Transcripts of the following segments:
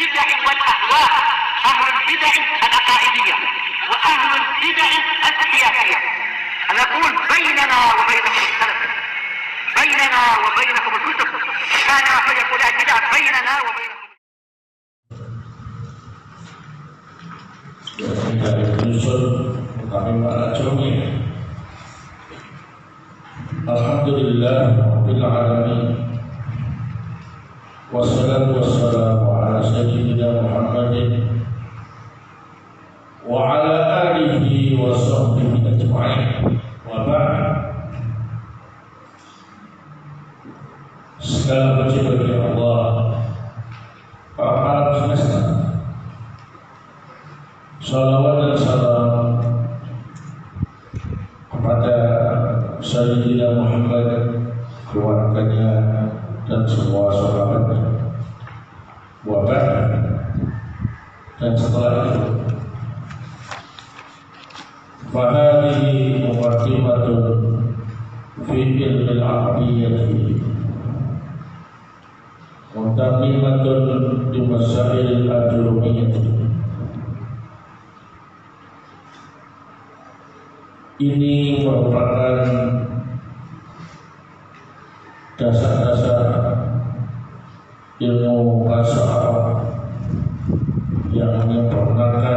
البدع والأهواء، أهل البدع العقائدية وأهل البدع السياسية. أنا أقول بيننا وبينكم السلف، بيننا وبينكم الكتب، كان فيقول البدع بيننا وبينكم. Dari penyusun kami para jomnya. Alhamdulillah Rabbil Alamin. Wassalatu wassalamu ala sayyidina Muhammadin wa ala alihi wa sahbihi ajma'in. Wa ba'd. Segala puji bagi Allah Pak alam semesta. Salawat dan salam kepada Sayyidina Muhammad, keluarganya dan semua sahabatnya. Wabah. Dan setelah itu, fahadihi muqaddimatun fi ilmil aqdiyyati muntamimatun di masailil ajrumiyyati. Ini merupakan dasar-dasar ilmu bahasa Arab yang menyempurnakan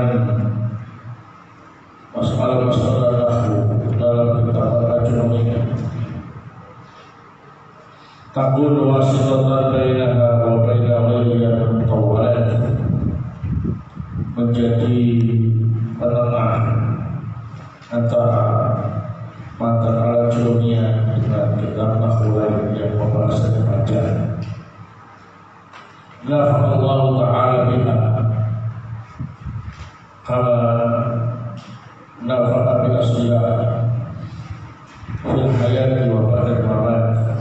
masalah-masalah nahwu dalam kitab al-ajrumiyah. Takun wasitatan bainaha wa baina ghairiha mutawwalat, menjadi penengah antara matan al-ajrumiyah dengan kitab nahwu lain yang pembahasannya panjang. Nafa'allahu ta'ala biha kama nafa'a bi asliha fil hayati wa ba'da mamat.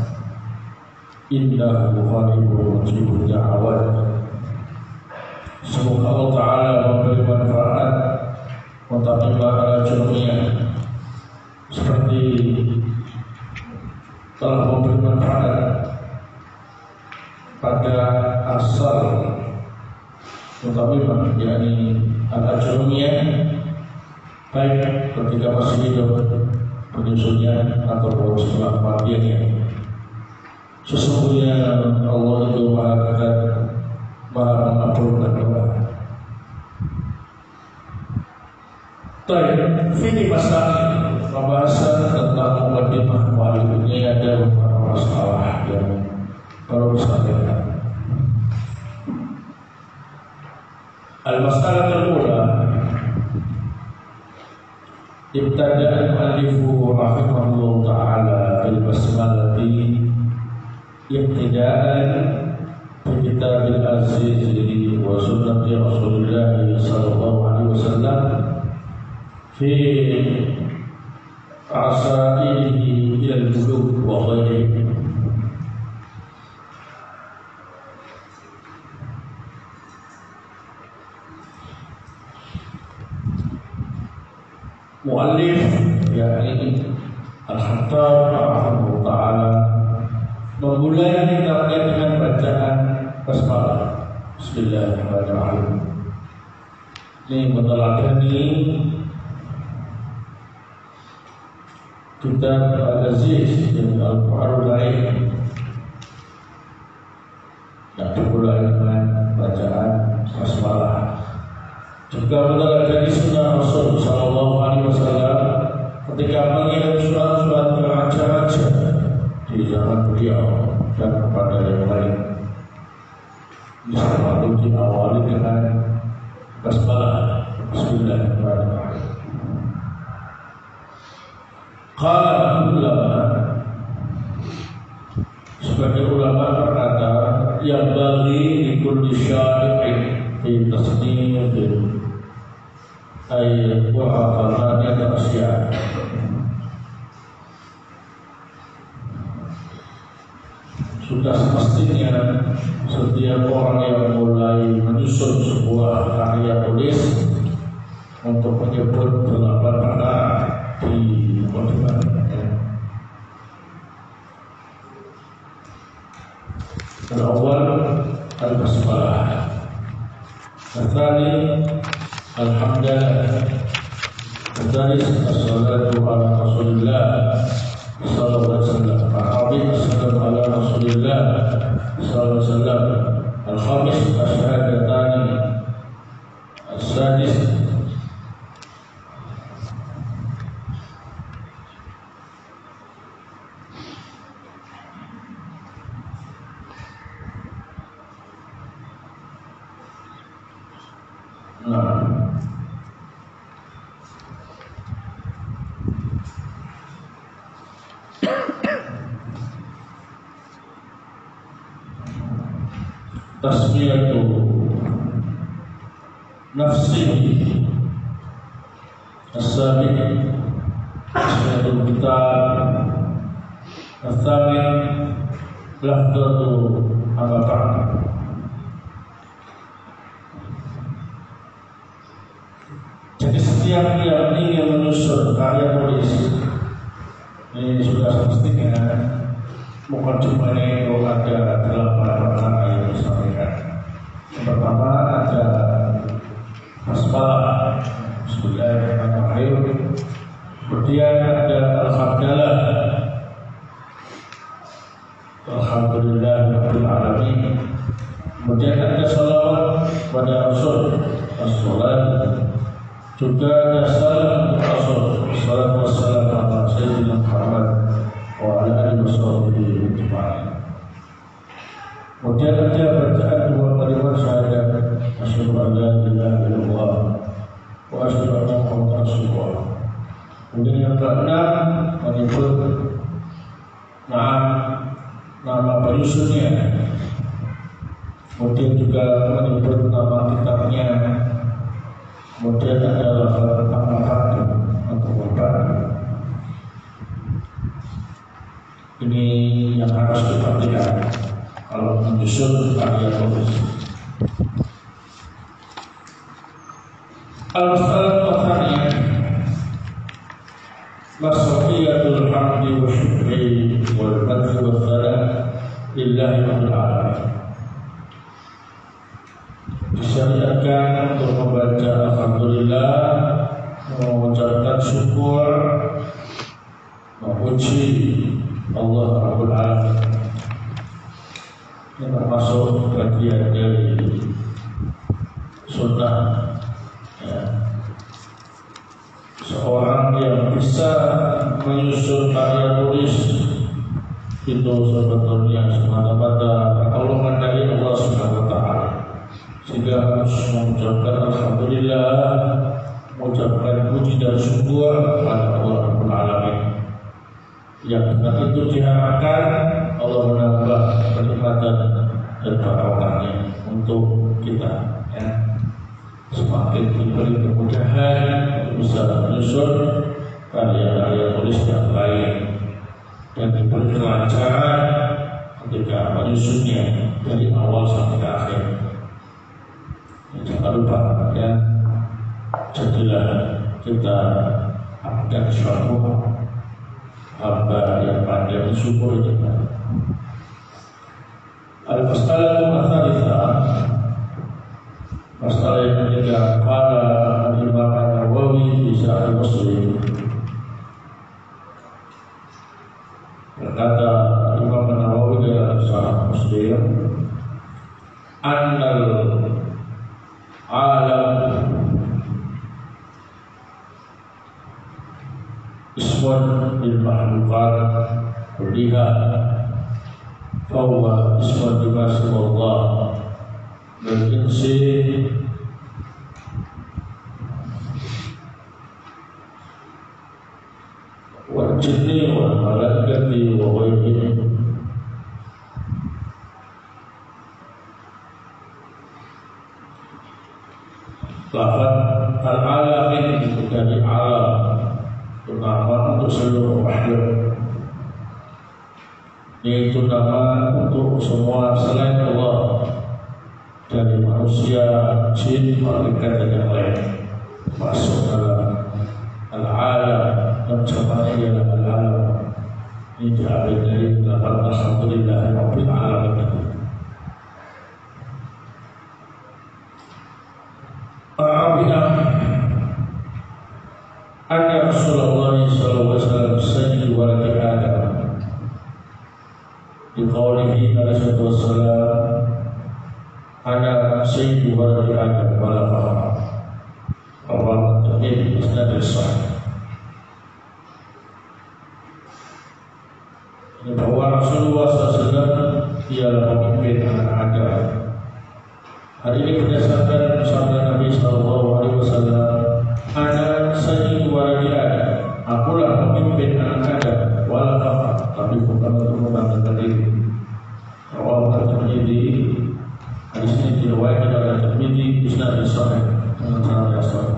Innahu qaribun mujibud da'awat. Semoga Allah Ta'ala memberi manfaat muntaqimah al-ajrumiyah seperti telah memberi manfaat pada asal muntaqimah, yakni al-ajrumiyah, baik ketika masih hidup penyusunnya ataupun setelah kematiannya. Sesungguhnya Allah itu Maha Dekat, Maha Mengabulkan doa. Baik, ini masalah pembahasan tentang muqaddimah mu'allif ini ada beberapa masalah yang perlu disampaikan. Al-masalah al-ula, ibtada'a al-mu'allifu rahimahullah ta'ala bil basmalati ibtida'an bi kitabil aziz wa sunnati Rasulullah sallallahu alaihi wasallam fi asailihi ila al-bulugh wa ghairihi. Mu'allif yakni Al-Khattab rahimahullah ta'ala memulai kitabnya dengan bacaan basmalah, Bismillahirrahmanirrahim. Ini meneladani kitab Al-Aziz yang Al-Quran lain yang dimulai dengan bacaan basmalah. Juga meneladani sunnah Rasul Sallallahu Alaihi Wasallam ketika mengirim surat-surat ke raja-raja di zaman beliau dan kepada yang lain. Ini selalu diawali dengan basmalah, Bismillahirrahmanirrahim. Qala ulama, sebagai ulama berkata, yang bagi kulli syari'in fi tasnifin ay wa'afanani asya. Sudah semestinya setiap orang yang mulai menyusun sebuah karya tulis untuk menyebut 8 makna di mukadimahnya. Al-awwal al-basmalah. الثاني الحمدلله. الثالث الصلاة على رسول الله صلى الله عليه وسلم. الرابع الصلاة على رسول الله صلى الله عليه وسلم. الخامس الشهادتان. السادس tasmiyatu nafsihi as-sabiq tasmiyatul kitab as-sabiq lahdatu ama-ta'am. Jadi setiap yang ingin menyusun karya tulis ini sudah semestinya mukadimahnya itu ada 8 perkara yang disampaikan. Yang pertama ada basmalah, bismillahirrahmanirrahim. Kemudian ada alhamdulillah, alhamdulillahirabbil alamin. Kemudian ada salawat pada Rasul, as-salat. Juga ada salam Rasul, sallallahu alaihi wasallam Sayyidina Muhammad wa ala alihi washabihi ajma'in. Kemudian ada bacaan dua kalimat syahadat, asyhadu an la ilaha illallah wa asyhadu anna Muhammadan rasulullah. Kemudian yang keenam menyebut nama penyusunnya. Kemudian juga menyebut nama kitabnya. Kemudian ada lafaz atau bapak. Ini yang harus diperhatikan kalau menyusun karya tulis. Al-Mas'alah Tsaniyah Masrahiyatul hamdi wa syukri wal madhi wa salam lillahi rabbil alamin. Disyariatkan untuk membaca alhamdulillah, mengucapkan syukur, memuji Allah Rabbul Alamin. Ini termasuk bagian dari sunnah ya. Seorang yang bisa menyusun karya tulis itu sebetulnya semata-mata pertolongan dari Allah Subhanahu wa taala. Sehingga harus mengucapkan alhamdulillah, mengucapkan puji dan syukur kepada Allah Rabbul Alamin. Yang dengan itu diharapkan Allah menambah kenikmatan dan barokahnya untuk kita ya. Semakin diberi kemudahan untuk bisa menyusun karya-karya tulis yang lain dan diberi kelancaran ketika menyusunnya dari awal sampai akhir. Jangan lupa ya, jadilah kita akan suatu hamba yang pandai bersyukur kita. Al-Mas'alatu Tsaniyah, masalah yang ketiga, qala Imam An-Nawawi fi Sahih Muslim. Berkata Imam An-Nawawi dalam Sahih Muslim, annal alam ismun bil mahlukat kulliha fahuwa ismun bima Allah bil insi wal jinni wal malaikati wa ghairihim. Lafaz al-alamin itu dari alam, nama untuk seluruh makhluk. Yaitu nama untuk semua selain Allah, dari manusia, jin, malaikat dan yang lain. Masuk dalam al-alam dan jawabannya ialah al-alam. Ini diambil dari lafaz alhamdulillahirabbil alamin. sayyid waladi Adam wala fakhar. Rawahu At-Tirmidzi isnad sahih. Bahwa Rasulullah SAW ialah pemimpin anak Adam. Hari ini berdasarkan sabda Nabi SAW, Ana sayyid waladi Adam, akulah pemimpin anak Adam, wala fakhar, tapi bukan untuk membanggakan diri. Rawahu At-Tirmidzi. Hadis ini diriwayatkan oleh At-Tirmidzi isnad sahih dengan sanad yang sahih.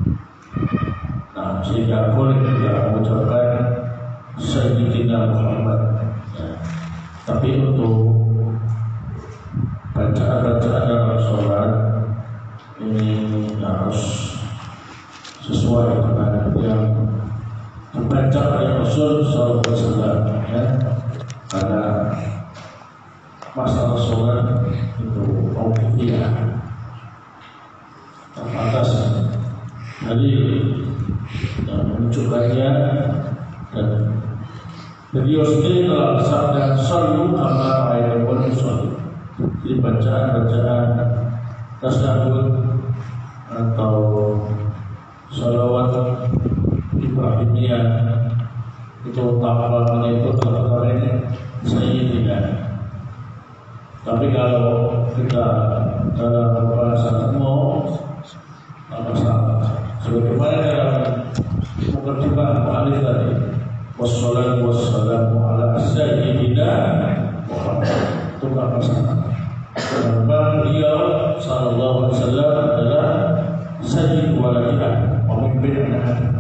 Nah, sehingga boleh kita mengucapkan Sayyidina Muhammad. Tapi untuk bacaan-bacaan dalam sholat ini harus sesuai dengan yang dibaca oleh Rasul Sallallahu Alaihi Wasallam, ya. Karena masalah sholat itu mauqifiyah, terbatas. Jadi yang menunjukkannya, dan beliau sendiri telah bersabda, "Shallu kama ra'aytumuni usolli." Jadi bacaan-bacaan tasyahud atau shalawat Ibrahimiyah itu tampaknya itu terkait Sayyidina. Tapi kalau kita dalam bahasa umum, apa salah? Sebagaimana dalam mukadimah mu'alif tadi, wassalatu wassalamu ala sayyidina Muhammad, itu apa salah? Karena beliau sallallahu alaihi wasallam adalah sayyid waladi Adam, pemimpin anak Adam.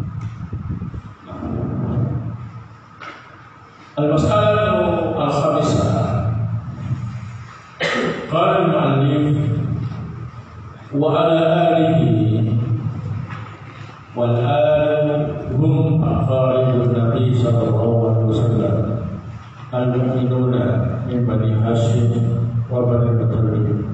Al-mas'alatu al-khamisah. Qala al-mu'allif wa ala alihi wal al hum aqaribun Nabi sallallahu alaihi wasallam al-mu'minuna min Bani Hashim wa Bani Muttalib.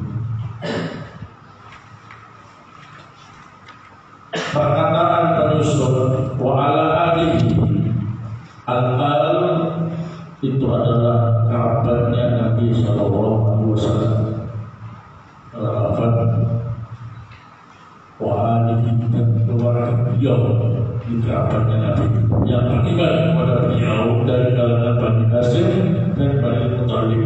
Perkataan penyusul wa ala alihi, al-al itu adalah kerabatnya Nabi sallallahu alaihi wasallam. Kerabat wa alihi dan keluarga beliau di kerabatnya Nabi yang beriman kepada beliau dari kalangan Bani Hashim dan Bani Muttalib.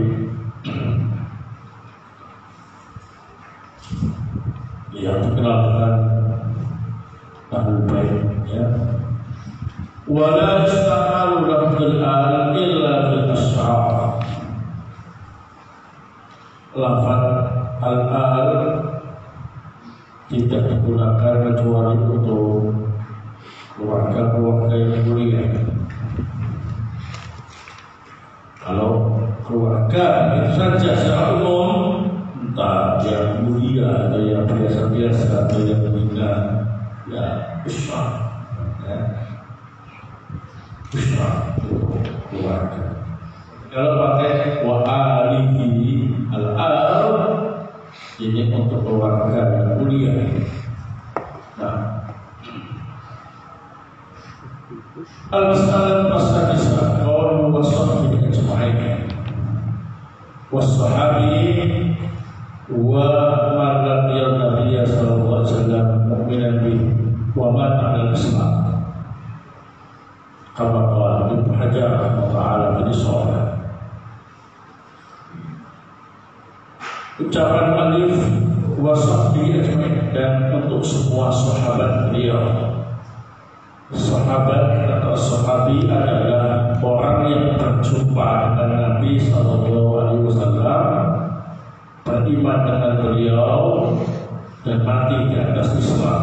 Yang dikenal dengan Ahlul Bait, ya. Wala yasta'malu lafzul al illa bil ash'ar. Lafaz al-al tidak digunakan kecuali untuk keluarga-keluarga yang mulia. Kalau keluarga itu saja secara umum, entah yang mulia atau yang biasa-biasa atau yang meninggal, ya usra, ya usra untuk keluarga. Kalau pakai wa alihi, al-al ini untuk keluarga yang mulia. Nah, al-mas'alah as-sadisah qaul wa sahbihi ajma'in. Was-sahabi wa man laqiya Nabiy sallallahu alaihi wasallam mu'minan bihi wa mata 'ala al-islam. Kama qala Ibnu Hajar rahimahullah fi Shawah. Ucapan alif wasahbi ajmain, dan untuk semua sahabat beliau. Sahabat atau sahabi adalah orang yang berjumpa dengan Nabi sallallahu alaihi wasallam, beriman dengan beliau dan mati di atas Islam.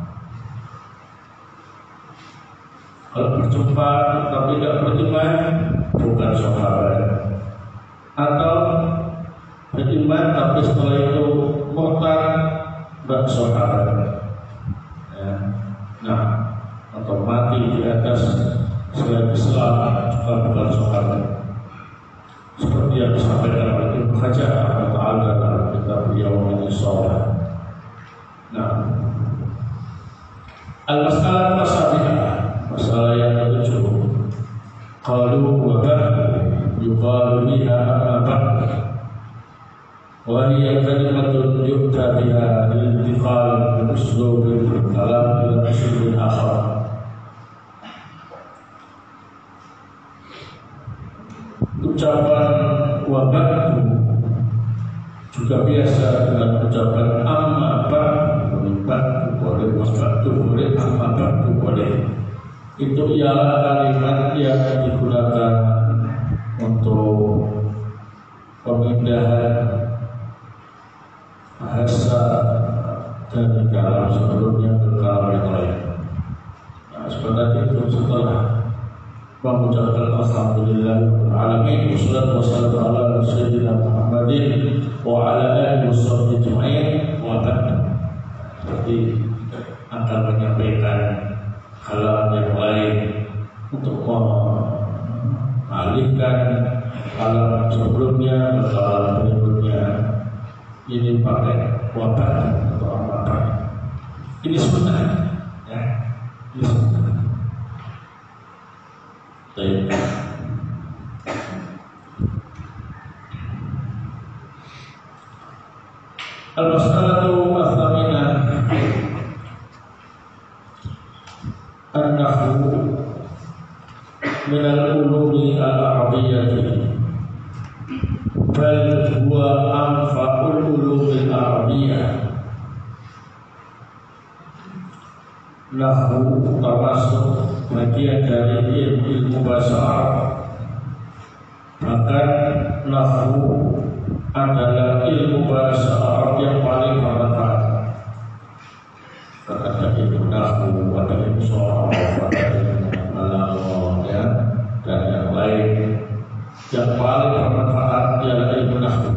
Kalau berjumpa tapi tidak beriman, bukan sahabat. Atau beriman tapi setelah itu murtad, bukan sahabat, ya. Nah, atau mati di atas selain Islam juga bukan sahabat. Seperti yang disampaikan oleh Ibnu Hajar rahimahullah dalam kitab Beliau Shawah. Nah, al-mas'alah as-sabi'ah, masalah yang ketujuh. Qalu wa yuqalu biha abad. وهي كلمة يؤتى بها للانتقال من أسلوب الكلام إلى أسلوب آخر. Ucapan wabatu juga biasa dengan ucapan amma ba'du boleh, wasbatu boleh, amma ba'du boleh. Itu ialah kalimat yang digunakan untuk pemindahan bahasa dari kalam sebelumnya ke kalam yang lain. Nah, sebenarnya itu setelah mengucapkan alhamdulillah alamin wassalatu wassalamu ala sayyidina Muhammadin wa ala alihi washabbihi ajma'in wa ba'd. Seperti akan menyampaikan kalam yang lain untuk mengalihkan kalam sebelumnya ke kalam berikutnya. Ini pakai wabah atau apa? Ini sebenarnya, ya, ini sebenarnya. Baik. Al-mas'alatu ats-tsaminah an-nahwu min al-ulumi al-arabiyyah bal huwa anfa'ul ulumil arabiyyah. Nahwu termasuk bagian dari ilmu bahasa Arab. Bahkan nahwu adalah ilmu bahasa Arab yang paling bermanfaat. Ada ilmu nahwu, ada ilmu sharaf, ada ilmu balaghah, ya, dan yang lain. Yang paling bermanfaat ialah ilmu nahwu.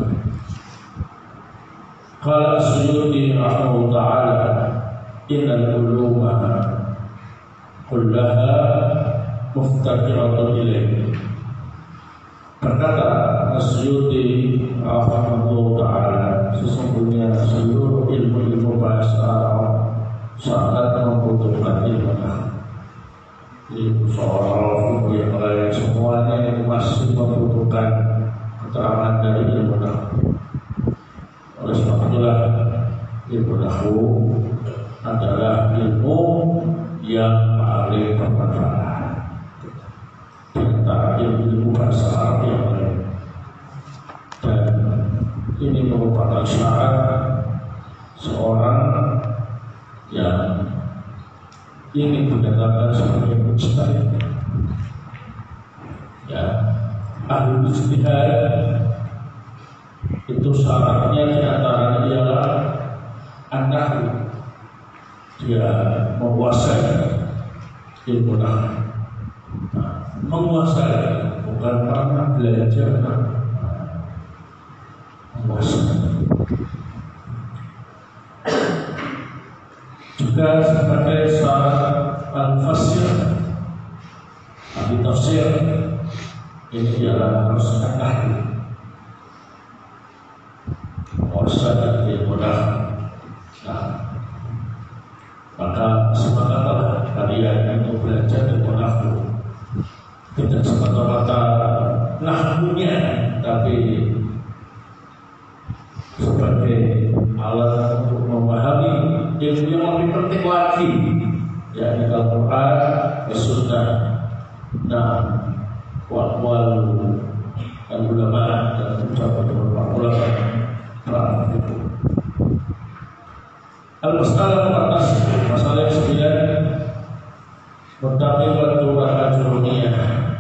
Qala As-Suyuti rahimahullah ta'ala, innal uluma kullaha muftakiratun ilaih. Berkata As-Suyuti rahimahullah ta'ala, sesungguhnya seluruh ilmu-ilmu bahasa Arab sangat membutuhkan ilmu nahwu. Ilmu sharaf, ilmu yang lain, semuanya yang masih membutuhkan keterangan dari ilmu nahwu. Oleh sebab itulah ilmu nahwu adalah ilmu yang paling bermanfaat di antara ilmu bahasa Arab yang lain. Dan ini merupakan syarat seorang yang ingin dikatakan sebagai mujtahid, ya, ahli ijtihad. Itu syaratnya di antaranya ialah an-nahwu, dia menguasai ilmu nahwu. Menguasai bukan karena belajar, menguasai. Juga sebagai syarat al-fasir, ahli tafsir, ini ialah harus nahwu, menguasai ilmu nahwu. Nah, maka semangatlah kalian untuk belajar ilmu nahwu, tidak semata-mata nahwunya, tapi sebagai alat untuk memahami ilmu yang lebih penting lagi, yakni Al-Quran, As-Sunnah, wal ulama dan ucapan para ulama. Al-Mas'alah atas masalah yang 9, Mutaqibatu al-ajrumiyah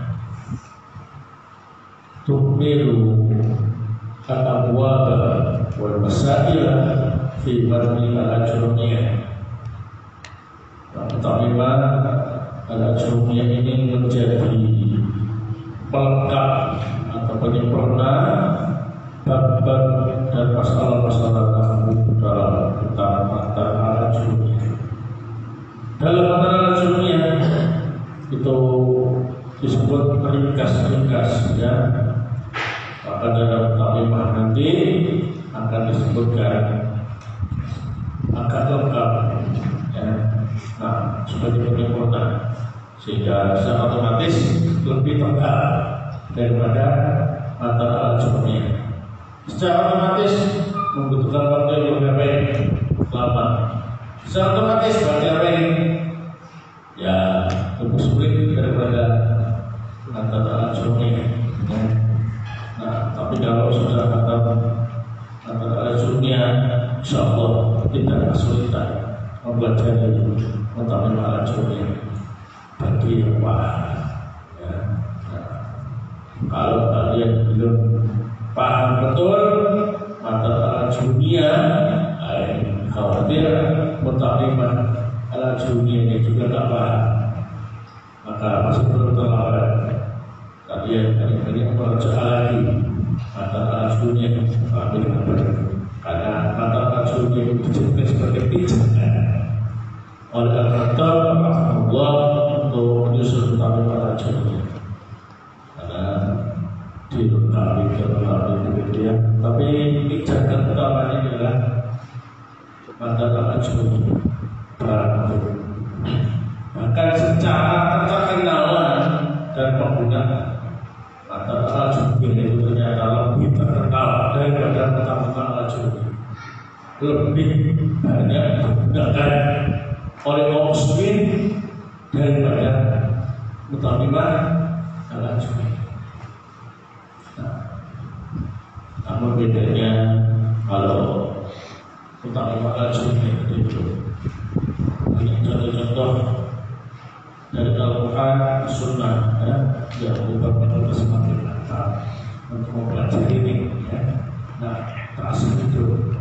tukmilu al-abwab wal masail fi barni al-ajrumiyah. Mutaqibah al-ajrumiyah ini menjadi pelengkap atau penyempurna bab-bab dan masalah-masalah nahwu dalam kitab Matan al-Ajrumiyah. Dalam Matan al-Ajrumiyah itu disebut ringkas-ringkas, ya. Maka dalam taklimah nanti akan disebutkan agak lengkap, ya. Nah, sebagai penyempurna, sehingga secara otomatis lebih lengkap daripada Matan al-Ajrumiyah. secara otomatis membutuhkan waktu yang lebih lama. Secara otomatis berarti apa ini? Ya lebih sulit daripada antara ajurnya. Nah, tapi kalau sudah antara ajurnya, insya Allah tidak kesulitan mempelajari mutamin ajurnya bagi yang paham. Ya. Nah, kalau kalian belum paham betul antara ajurnya, khawatir mutamin ajurnya juga tak paham, maka masih perlu terlambat. Kalian belajar lagi antara ajurnya karena antara ajurnya itu dijadikan sebagai pijakan oleh Allah untuk menyusun tentang ajurnya, karena dilengkapi kemudian. Tapi pijakan utamanya adalah antara ajurnya. Bahkan secara terkenalan dan penggunaan antara ajur itu ternyata lebih terkenal daripada mentang-mentang ajur, lebih banyak digunakan oleh kaum muslimin daripada mentang-mentang ajur. Namun bedanya kalau mentang-mentang ajur itu ini contoh-contoh dari Al-Quran, Sunnah, ya, yang merupakan semakin mantap untuk mempelajari ini, ya. Nah, terasa itu.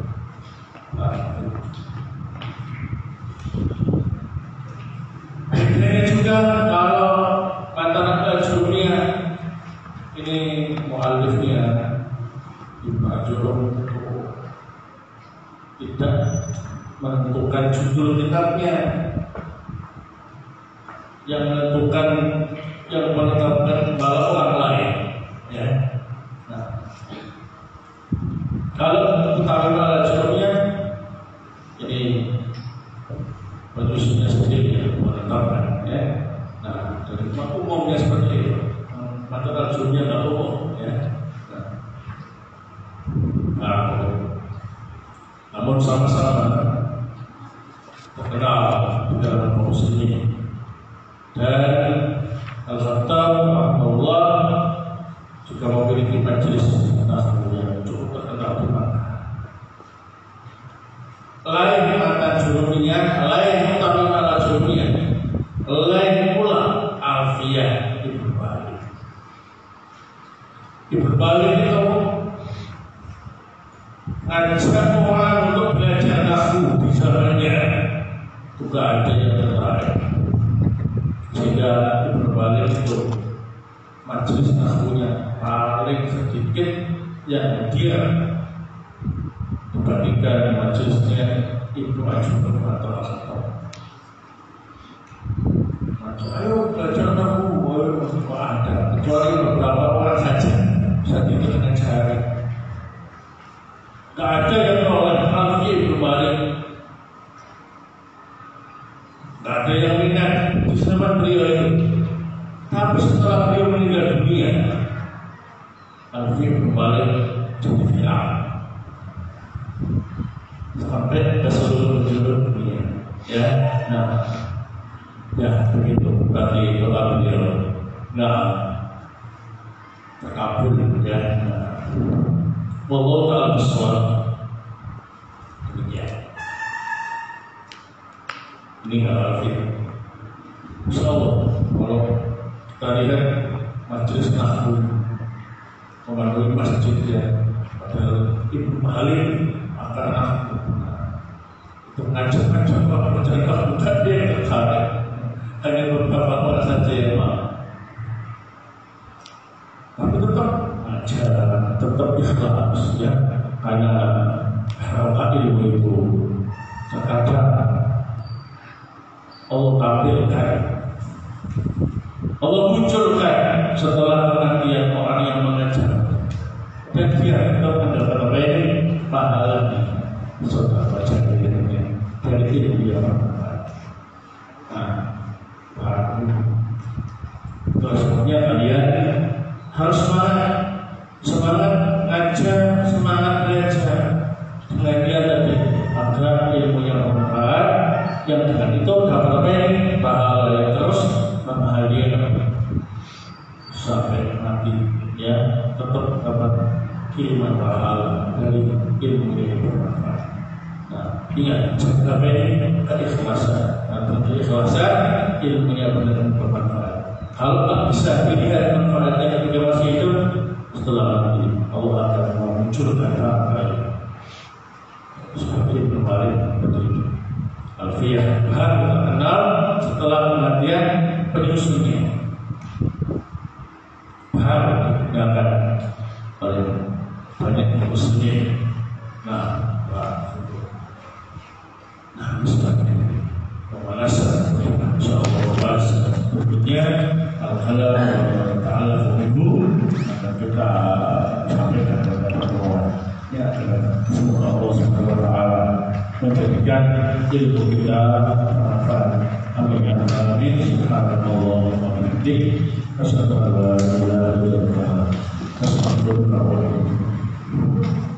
Ini juga kalau antara ajurnya ini mu'alifnya Ibnu Ajurrum tidak menentukan judul kitabnya, yang menentukan, yang menetapkan bahwa orang lain, ya. Nah, kalau mutamin ajurnya ini penyusunnya sendiri yang menetapkan, ya. Nah, dari umumnya seperti itu, mata ajurnya nggak umum, ya. Nah, namun sama-sama terkenal di dalam kaum muslimin. Dan Al-Khattab Allah juga memiliki majelis yang cukup terkenal di Makkah. Lain kata jurumnya, lain mutamin al-jurumnya, lain pula Alfiyah Ibnu Balik. Ibnu Balik itu ngajak orang untuk belajar nahwu di zamannya, juga ada yang tertarik. Sehingga Ibnu Balik itu majelis nahwunya paling sedikit yang dia dibandingkan majelisnya Ibnu Ajurrum atau Al-Khattab. Ayo belajar nahwu, ada kecuali beberapa orang saja saat itu dengan jari. Gak ada yang menolak Alfiyah Ibnu Balik. Gak ada yang minat di zaman beliau itu. Tapi setelah beliau meninggal dunia, Alfiyah Ibnu Balik jadi viral sampai ke seluruh dunia. Ya, nah, ya begitu. Berarti doa beliau, nah, terkabul, ya. Nah. Wallahu ta'ala bishawab. Demikian. Ini Alfiyah. Insyaallah kalau kita lihat majelis nahwu memandu masjid, ya, padahal Ibnu Balik akan nahwu itu ngajak-ngajak orang mencari nahwu, tak dia yang tertarik. Hanya beberapa orang saja yang mau. Tapi tetap tetap ikhlas, ya, karena harap ilmu itu terkadang Allah tampilkan, Allah munculkan setelah kematian orang yang mengajar, dan dia tetap mendapat pahalanya saudara baca dirinya dari ilmu yang bermanfaat. Nah, sebabnya kalian harus semangat ngajar, semangat apartemen, pahala yang terus membahagiakan sampai mati, ya tetap dapat kiriman pahala dari ilmu yang bermanfaat. Nah, ingat sampai ini keikhlasan, atau keikhlasan ilmunya benar-benar bermanfaat. Kalau tak bisa dilihat manfaatnya ketika masih hidup, setelah mati Allah akan memunculkan apa seperti kemarin begitu. Alfiyah baru terkenal setelah kematian penyusunnya, baru digunakan oleh banyak muslimin. Nah, pemanasan insyaallah bahas berikutnya al-halal ta'ala fuhu akan kita sampaikan kepada semua. Ya, semoga Allah Subhanahu wa taala menjadikan ilmu kita bermanfaat. Amin. Amin. Subhanallah wa bihamdihi asyhadu an la ilaha illallah wa astaghfiruka wa atubu ilaik.